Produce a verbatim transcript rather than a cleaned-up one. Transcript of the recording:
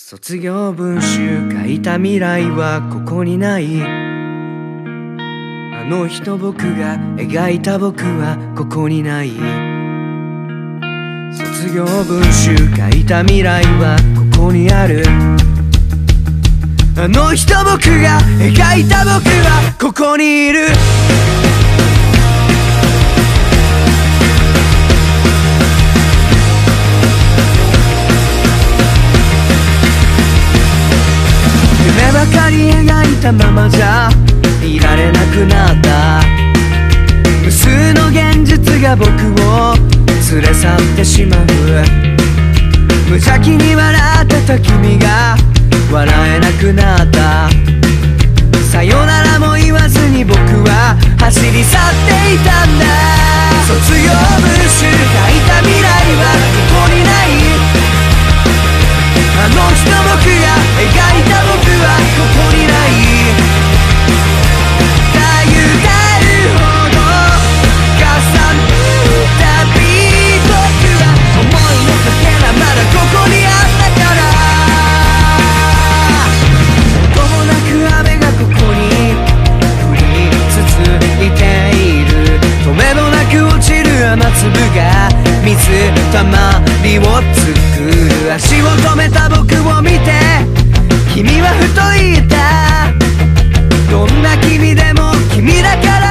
卒業文集書いた未来はここにない。あの人僕が描いた僕はここにない。卒業文集書いた未来はここにある。あの人僕が描いた僕はここにいる。夢ばかり描いたままじゃいられなくなった。無数の現実が僕を連れ去ってしまう。無邪気に笑ってた君が笑えなくなった。さよならも言わずに僕は走り去っていたんだ。卒業文集書いた未来はここにない。あの人僕が描いた僕はここにない。たゆたるほど重なったび僕は思いのかけらまだここにあったから。音もなく雨がここに降り続いている。止めどなく落ちる雨粒が水たまりを作る。足を止めた僕を見て君はふと言った。どんな君でも君だから